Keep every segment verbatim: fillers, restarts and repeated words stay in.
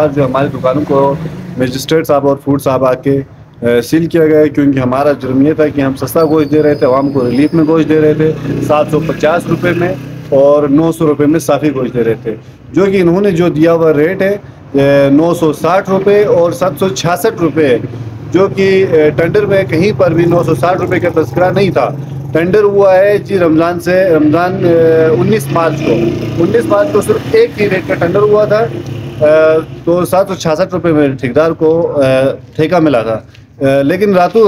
पास जो हमारी दुकानों को मजिस्ट्रेट साहब और फूड साहब आके सील किया गया है, क्योंकि हमारा जुर्म ये था कि हम सस्ता गोश्त दे रहे थे, आवाम को रिलीफ में गोश्त दे रहे थे सात सौ पचास रुपये में और नौ सौ रुपये में साफ़ी गोश्त दे रहे थे, जो कि इन्होंने जो दिया हुआ रेट है नौ सौ साठ रुपये और सात सौ छियासठ रुपये है, जो कि टेंडर में कहीं पर भी नौ सौ साठ रुपये का तस्करा नहीं था। टेंडर हुआ है जी रमज़ान से रमज़ान उन्नीस मार्च को उन्नीस मार्च को सिर्फ एक ही रेट का टेंडर हुआ था, तो सात सौ छियासठ रुपये में ठेकेदार को ठेका मिला था, लेकिन रातों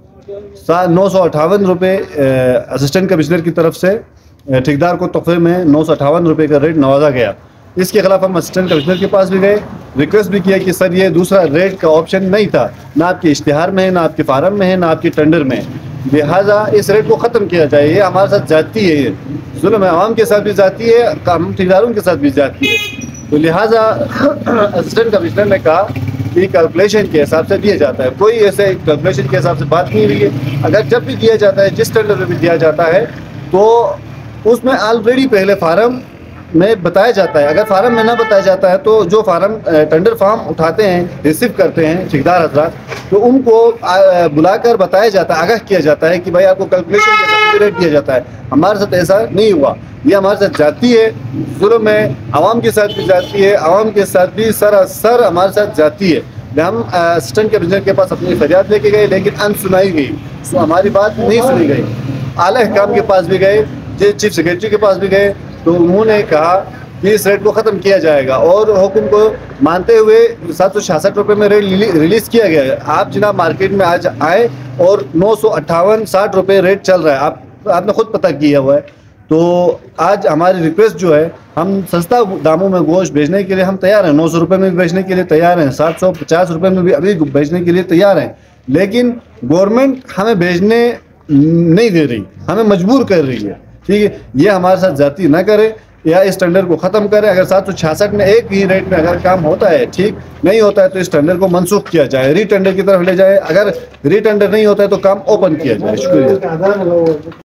रात नौ सौ अट्ठावन रुपये असिस्टेंट कमिश्नर की तरफ से ठेकेदार को तोहफे में नौ सौ अट्ठावन रुपये का रेट नवाजा गया। इसके खिलाफ हम असिस्टेंट कमिश्नर के पास भी गए, रिक्वेस्ट भी किया कि सर ये दूसरा रेट का ऑप्शन नहीं था, ना आपके इश्तिहार में है, ना आपके फार्म में है, ना आपके टेंडर में है, लिहाजा इस रेट को ख़त्म किया जाए। ये हमारे साथ जाती है, ये जुल्म है, आवाम के साथ भी जाती है, हम ठेकेदारों के साथ भी जाती है। तो लिहाजा असिस्टेंट कमिश्नर ने कहा कि कैलकुलेशन के हिसाब से दिया जाता है, कोई ऐसे कैलकुलेशन के हिसाब से बात नहीं हुई है। अगर जब भी दिया जाता है, जिस टेंडर में भी दिया जाता है, तो उसमें ऑलरेडी पहले फार्म में बताया जाता है। अगर फार्म में ना बताया जाता है तो जो फार्म टेंडर फॉर्म उठाते हैं, रिसीव करते हैं ठेकेदार हजरात, तो उनको बुलाकर बताया जाता है, आगाह किया जाता है कि भाई आपको कैलकुलेशन के हिसाब से रेट दिया जाता है। हमारे साथ ऐसा नहीं हुआ, ये हमारे साथ जाती है, जुल्म है, आवाम के साथ भी जाती है, आवाम के साथ भी सरासर हमारे साथ जाती है। हम असिस्टेंट कमिश्नर के पास अपनी फरियाद लेके गए, लेकिन अनसुनाई गई, तो हमारी बात नहीं सुनी गई। आला हुकाम के पास भी गए, चीफ सेक्रेटरी के पास भी गए, तो उन्होंने कहा कि इस रेट को ख़त्म किया जाएगा और हुक्म को मानते हुए सात सौ छियासठ रुपये में रेट रिलीज़ किया गया है। आप जनाब मार्केट में आज आए और नौ सौ अट्ठावन साठ रुपये रेट चल रहा है, आप आपने खुद पता किया हुआ है। तो आज हमारी रिक्वेस्ट जो है, हम सस्ता दामों में गोश्त बेचने के लिए हम तैयार हैं, नौ सौ रुपये में भी बेचने के लिए तैयार हैं, सात सौ पचास रुपये में भी अभी बेचने के लिए तैयार हैं, लेकिन गवर्नमेंट हमें बेचने नहीं दे रही, हमें मजबूर कर रही है। ठीक है, ये हमारे साथ जाती ना करे या इस टेंडर को ख़त्म करे। अगर सात सौ छियासठ में एक ही रेट में अगर काम होता है, ठीक नहीं होता है, तो इस टेंडर को मनसूख किया जाए, री टेंडर की तरफ ले जाए। अगर री टेंडर नहीं होता है तो काम ओपन किया जाए। शुक्रिया।